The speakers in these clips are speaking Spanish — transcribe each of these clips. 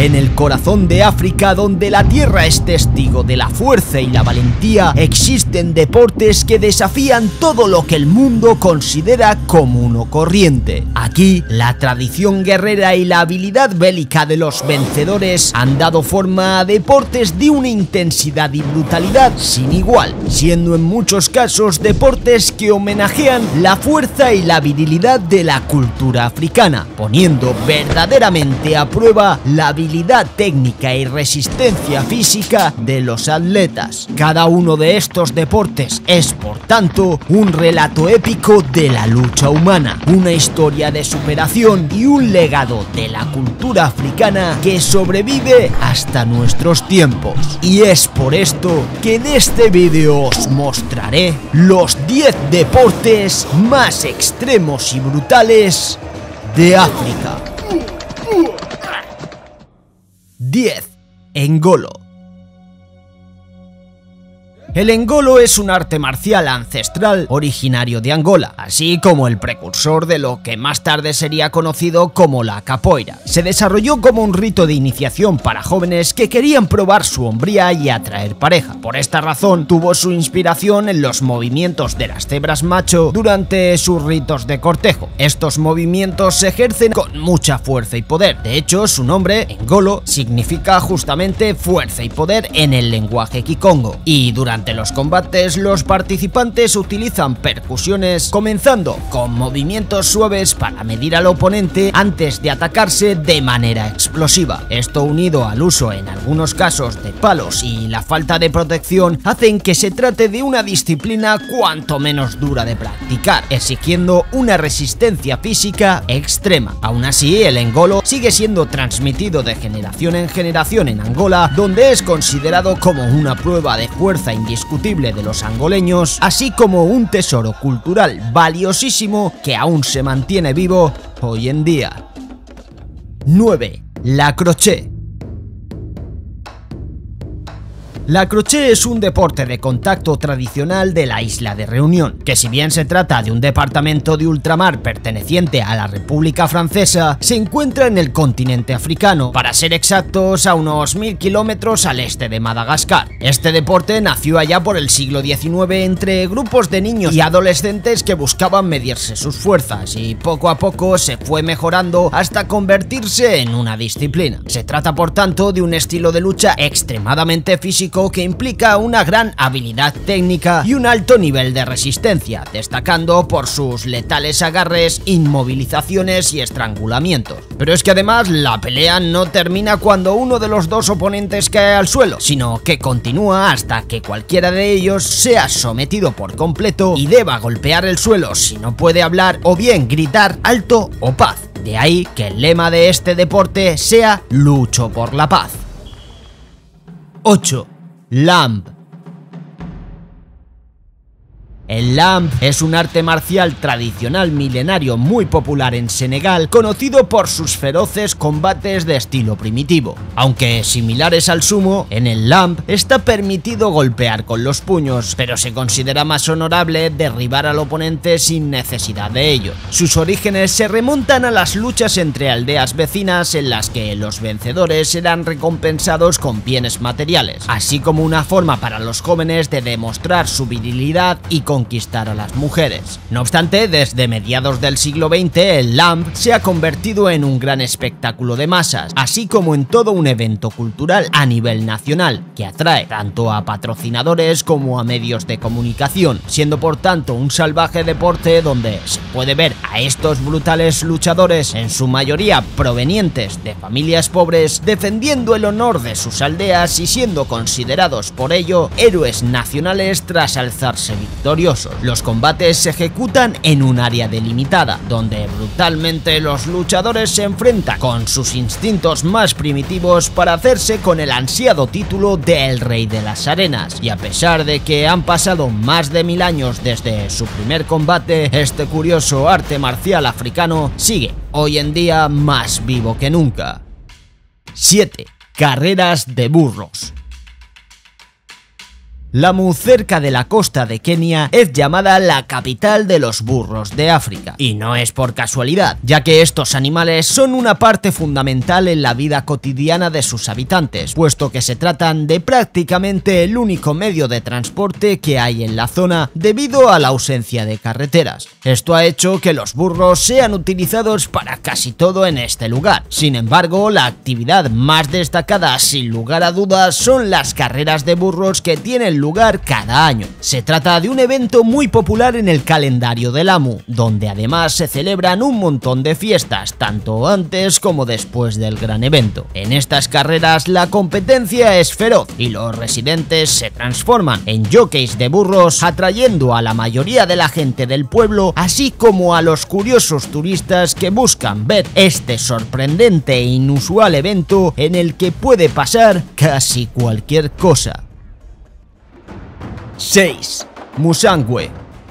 En el corazón de África, donde la tierra es testigo de la fuerza y la valentía, existen deportes que desafían todo lo que el mundo considera común o corriente. Aquí, la tradición guerrera y la habilidad bélica de los vencedores han dado forma a deportes de una intensidad y brutalidad sin igual, siendo en muchos casos deportes que homenajean la fuerza y la virilidad de la cultura africana, poniendo verdaderamente a prueba la habilidad técnica y resistencia física de los atletas. Cada uno de estos deportes es, por tanto, un relato épico de la lucha humana, una historia de superación y un legado de la cultura africana que sobrevive hasta nuestros tiempos. Y es por esto que en este vídeo os mostraré los 10 deportes más extremos y brutales de África. 10. Engolo. El engolo es un arte marcial ancestral originario de Angola, así como el precursor de lo que más tarde sería conocido como la capoeira. Se desarrolló como un rito de iniciación para jóvenes que querían probar su hombría y atraer pareja. Por esta razón, tuvo su inspiración en los movimientos de las cebras macho durante sus ritos de cortejo. Estos movimientos se ejercen con mucha fuerza y poder. De hecho, su nombre, engolo, significa justamente fuerza y poder en el lenguaje kikongo. Y durante los combates, los participantes utilizan percusiones, comenzando con movimientos suaves para medir al oponente antes de atacarse de manera explosiva. Esto, unido al uso en algunos casos de palos y la falta de protección, hacen que se trate de una disciplina cuanto menos dura de practicar, exigiendo una resistencia física extrema. Aún así, el engolo sigue siendo transmitido de generación en generación en Angola, donde es considerado como una prueba de fuerza indiscutible de los angoleños, así como un tesoro cultural valiosísimo que aún se mantiene vivo hoy en día. 9. La crochet. La crochet es un deporte de contacto tradicional de la isla de Reunión, que si bien se trata de un departamento de ultramar perteneciente a la República Francesa, se encuentra en el continente africano, para ser exactos a unos 1000 kilómetros al este de Madagascar. Este deporte nació allá por el siglo XIX entre grupos de niños y adolescentes que buscaban medirse sus fuerzas, y poco a poco se fue mejorando hasta convertirse en una disciplina. Se trata, por tanto, de un estilo de lucha extremadamente físico que implica una gran habilidad técnica y un alto nivel de resistencia, destacando por sus letales agarres, inmovilizaciones y estrangulamientos. Pero es que además la pelea no termina cuando uno de los dos oponentes cae al suelo, sino que continúa hasta que cualquiera de ellos sea sometido por completo y deba golpear el suelo si no puede hablar o bien gritar alto o paz. De ahí que el lema de este deporte sea "Lucho por la paz". 8. Lamb. El lamb es un arte marcial tradicional milenario muy popular en Senegal, conocido por sus feroces combates de estilo primitivo. Aunque similares al sumo, en el lamb está permitido golpear con los puños, pero se considera más honorable derribar al oponente sin necesidad de ello. Sus orígenes se remontan a las luchas entre aldeas vecinas en las que los vencedores eran recompensados con bienes materiales, así como una forma para los jóvenes de demostrar su virilidad y conquistar a las mujeres. No obstante, desde mediados del siglo XX, el lamb se ha convertido en un gran espectáculo de masas, así como en todo un evento cultural a nivel nacional, que atrae tanto a patrocinadores como a medios de comunicación, siendo por tanto un salvaje deporte donde se puede ver a estos brutales luchadores, en su mayoría provenientes de familias pobres, defendiendo el honor de sus aldeas y siendo considerados por ello héroes nacionales tras alzarse victoriosos. Los combates se ejecutan en un área delimitada, donde brutalmente los luchadores se enfrentan con sus instintos más primitivos para hacerse con el ansiado título de El Rey de las Arenas. Y a pesar de que han pasado más de 1000 años desde su primer combate, este curioso arte marcial africano sigue hoy en día más vivo que nunca. 7. Carreras de burros. Lamu, cerca de la costa de Kenia, es llamada la capital de los burros de África. Y no es por casualidad, ya que estos animales son una parte fundamental en la vida cotidiana de sus habitantes, puesto que se tratan de prácticamente el único medio de transporte que hay en la zona debido a la ausencia de carreteras. Esto ha hecho que los burros sean utilizados para casi todo en este lugar. Sin embargo, la actividad más destacada, sin lugar a dudas, son las carreras de burros que tienen lugar cada año. Se trata de un evento muy popular en el calendario de Lamu, donde además se celebran un montón de fiestas, tanto antes como después del gran evento. En estas carreras la competencia es feroz y los residentes se transforman en jockeys de burros, atrayendo a la mayoría de la gente del pueblo, así como a los curiosos turistas que buscan ver este sorprendente e inusual evento en el que puede pasar casi cualquier cosa. 6. Musangwe.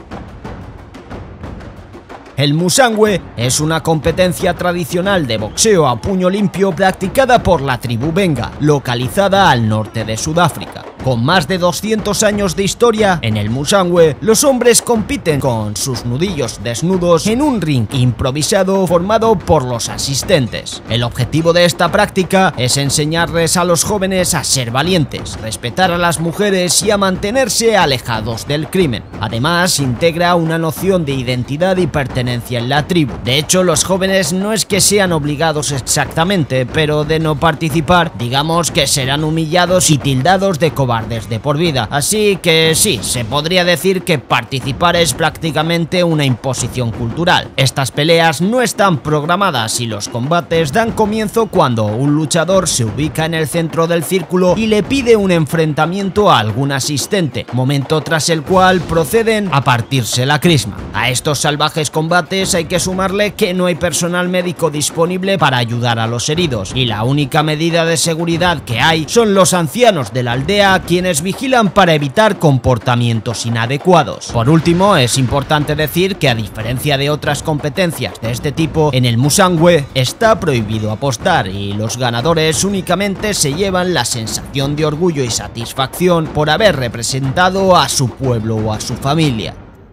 El Musangwe es una competencia tradicional de boxeo a puño limpio practicada por la tribu Benga, localizada al norte de Sudáfrica. Con más de 200 años de historia, en el Musangwe los hombres compiten con sus nudillos desnudos en un ring improvisado formado por los asistentes. El objetivo de esta práctica es enseñarles a los jóvenes a ser valientes, respetar a las mujeres y a mantenerse alejados del crimen. Además, integra una noción de identidad y pertenencia en la tribu. De hecho, los jóvenes no es que sean obligados exactamente, pero de no participar, digamos que serán humillados y tildados de cobardes de por vida. Así que sí, se podría decir que participar es prácticamente una imposición cultural. Estas peleas no están programadas y los combates dan comienzo cuando un luchador se ubica en el centro del círculo y le pide un enfrentamiento a algún asistente, momento tras el cual proceden a partirse la crisma. A estos salvajes combates hay que sumarle que no hay personal médico disponible para ayudar a los heridos, y la única medida de seguridad que hay son los ancianos de la aldea, quienes vigilan para evitar comportamientos inadecuados. Por último, es importante decir que a diferencia de otras competencias de este tipo, en el Musangwe está prohibido apostar y los ganadores únicamente se llevan la sensación de orgullo y satisfacción por haber representado a su pueblo o a su familia.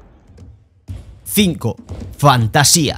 5. Fantasía.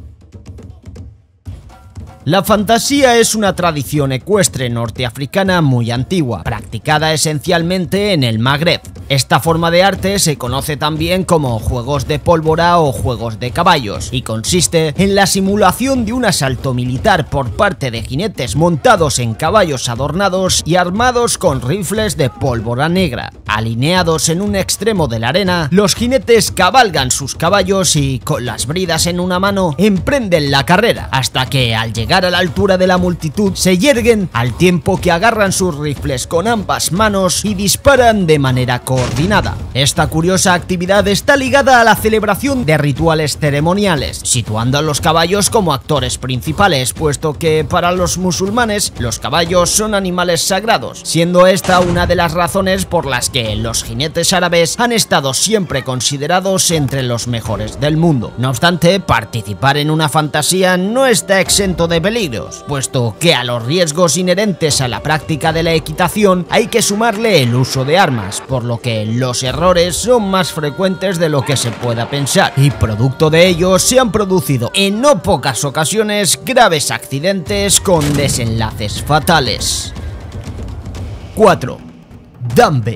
La fantasía es una tradición ecuestre norteafricana muy antigua, practicada esencialmente en el Magreb. Esta forma de arte se conoce también como juegos de pólvora o juegos de caballos, y consiste en la simulación de un asalto militar por parte de jinetes montados en caballos adornados y armados con rifles de pólvora negra. Alineados en un extremo de la arena, los jinetes cabalgan sus caballos y, con las bridas en una mano, emprenden la carrera, hasta que al llegar a la altura de la multitud se yerguen al tiempo que agarran sus rifles con ambas manos y disparan de manera coordinada. Esta curiosa actividad está ligada a la celebración de rituales ceremoniales, situando a los caballos como actores principales, puesto que para los musulmanes los caballos son animales sagrados, siendo esta una de las razones por las que los jinetes árabes han estado siempre considerados entre los mejores del mundo. No obstante, participar en una fantasía no está exento de peligros, puesto que a los riesgos inherentes a la práctica de la equitación hay que sumarle el uso de armas, por lo que los errores son más frecuentes de lo que se pueda pensar, y producto de ello se han producido en no pocas ocasiones graves accidentes con desenlaces fatales. 4. Dambe.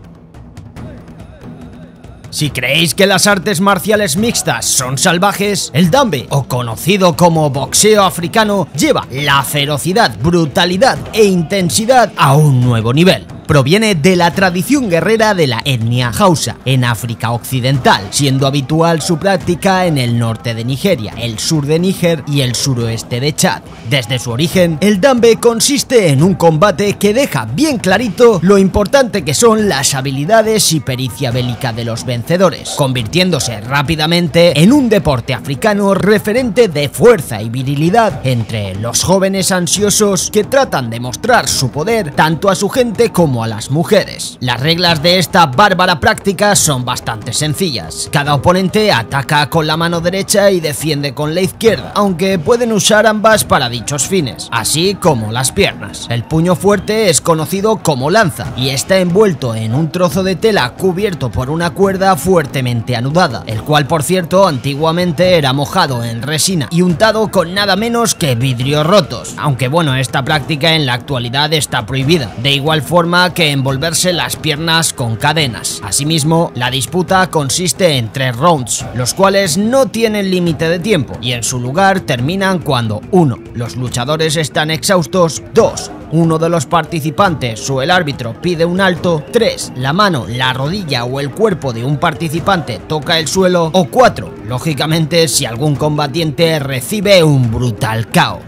Si creéis que las artes marciales mixtas son salvajes, el dambe, o conocido como boxeo africano, lleva la ferocidad, brutalidad e intensidad a un nuevo nivel. Proviene de la tradición guerrera de la etnia Hausa, en África Occidental, siendo habitual su práctica en el norte de Nigeria, el sur de Níger y el suroeste de Chad. Desde su origen, el dambe consiste en un combate que deja bien clarito lo importante que son las habilidades y pericia bélica de los vencedores, convirtiéndose rápidamente en un deporte africano referente de fuerza y virilidad entre los jóvenes ansiosos que tratan de mostrar su poder tanto a su gente como como a las mujeres. Las reglas de esta bárbara práctica son bastante sencillas. Cada oponente ataca con la mano derecha y defiende con la izquierda, aunque pueden usar ambas para dichos fines, así como las piernas. El puño fuerte es conocido como lanza y está envuelto en un trozo de tela cubierto por una cuerda fuertemente anudada, el cual por cierto antiguamente era mojado en resina y untado con nada menos que vidrios rotos, aunque bueno, esta práctica en la actualidad está prohibida, de igual forma que envolverse las piernas con cadenas. Asimismo, la disputa consiste en 3 rounds, los cuales no tienen límite de tiempo y en su lugar terminan cuando 1. Los luchadores están exhaustos, 2. Uno de los participantes o el árbitro pide un alto, 3. La mano, la rodilla o el cuerpo de un participante toca el suelo, o 4. Lógicamente, si algún combatiente recibe un brutal KO.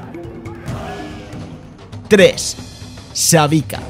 3. Sabika.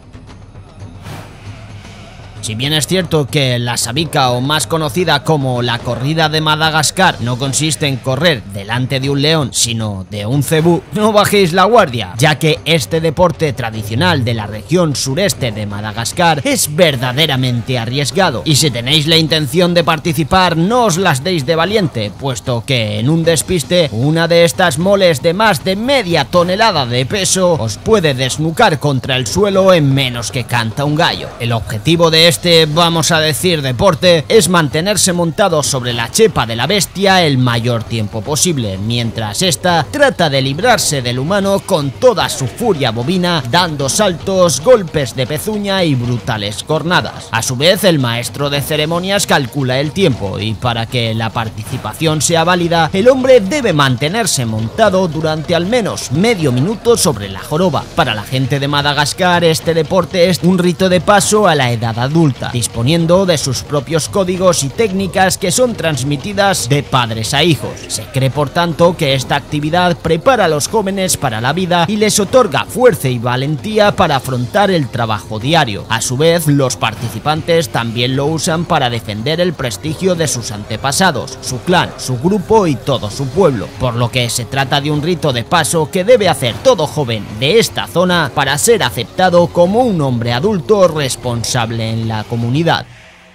Si bien es cierto que la sabika, o más conocida como la corrida de Madagascar, no consiste en correr delante de un león, sino de un cebú, no bajéis la guardia, ya que este deporte tradicional de la región sureste de Madagascar es verdaderamente arriesgado, y si tenéis la intención de participar no os las deis de valiente, puesto que en un despiste una de estas moles de más de media tonelada de peso os puede desnucar contra el suelo en menos que canta un gallo. El objetivo de vamos a decir deporte es mantenerse montado sobre la chepa de la bestia el mayor tiempo posible, mientras esta trata de librarse del humano con toda su furia bovina, dando saltos, golpes de pezuña y brutales cornadas. A su vez, el maestro de ceremonias calcula el tiempo y para que la participación sea válida, el hombre debe mantenerse montado durante al menos medio minuto sobre la joroba. Para la gente de Madagascar, este deporte es un rito de paso a la edad adulta, disponiendo de sus propios códigos y técnicas que son transmitidas de padres a hijos. Se cree por tanto que esta actividad prepara a los jóvenes para la vida y les otorga fuerza y valentía para afrontar el trabajo diario. A su vez, los participantes también lo usan para defender el prestigio de sus antepasados, su clan, su grupo y todo su pueblo, por lo que se trata de un rito de paso que debe hacer todo joven de esta zona para ser aceptado como un hombre adulto responsable en la comunidad.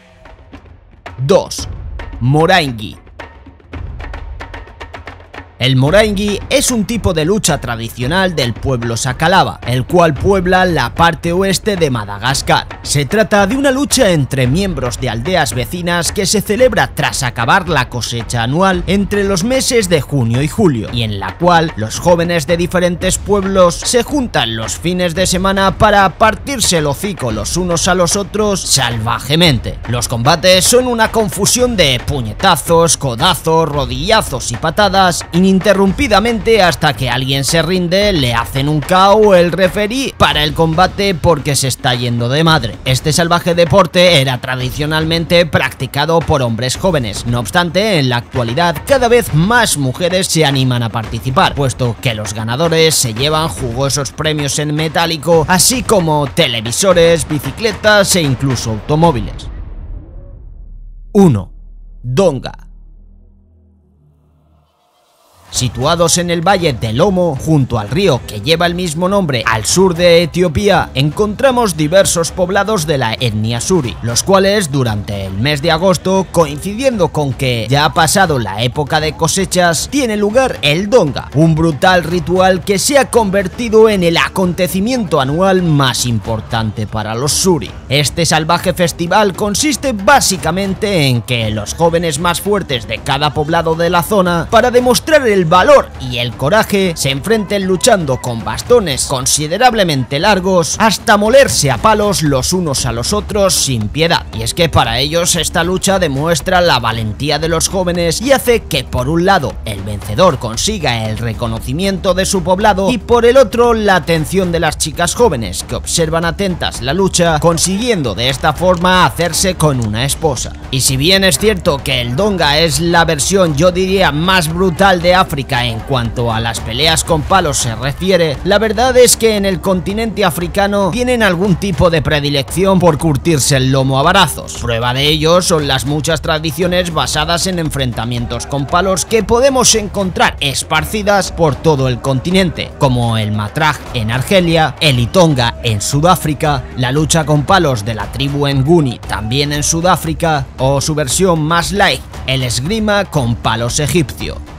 2. Moraingy. El moraingy es un tipo de lucha tradicional del pueblo Sakalava, el cual puebla la parte oeste de Madagascar. Se trata de una lucha entre miembros de aldeas vecinas que se celebra tras acabar la cosecha anual entre los meses de junio y julio, y en la cual los jóvenes de diferentes pueblos se juntan los fines de semana para partirse el hocico los unos a los otros salvajemente. Los combates son una confusión de puñetazos, codazos, rodillazos y patadas, ininterrumpidamente hasta que alguien se rinde, le hacen un KO el referí para el combate porque se está yendo de madre. Este salvaje deporte era tradicionalmente practicado por hombres jóvenes, no obstante en la actualidad cada vez más mujeres se animan a participar, puesto que los ganadores se llevan jugosos premios en metálico, así como televisores, bicicletas e incluso automóviles. 1. Donga. Situados en el valle del Omo, junto al río que lleva el mismo nombre al sur de Etiopía, encontramos diversos poblados de la etnia suri, los cuales durante el mes de agosto, coincidiendo con que ya ha pasado la época de cosechas, tiene lugar el Donga, un brutal ritual que se ha convertido en el acontecimiento anual más importante para los suri. Este salvaje festival consiste básicamente en que los jóvenes más fuertes de cada poblado de la zona, para demostrar el valor y el coraje, se enfrenten luchando con bastones considerablemente largos hasta molerse a palos los unos a los otros sin piedad. Y es que para ellos esta lucha demuestra la valentía de los jóvenes y hace que por un lado el vencedor consiga el reconocimiento de su poblado y por el otro la atención de las chicas jóvenes que observan atentas la lucha, consiguiendo de esta forma hacerse con una esposa. Y si bien es cierto que el Donga es la versión, yo diría, más brutal de África, África en cuanto a las peleas con palos se refiere, la verdad es que en el continente africano tienen algún tipo de predilección por curtirse el lomo a varazos. Prueba de ello son las muchas tradiciones basadas en enfrentamientos con palos que podemos encontrar esparcidas por todo el continente, como el matraj en Argelia, el itonga en Sudáfrica, la lucha con palos de la tribu Nguni también en Sudáfrica, o su versión más light, el esgrima con palos egipcio.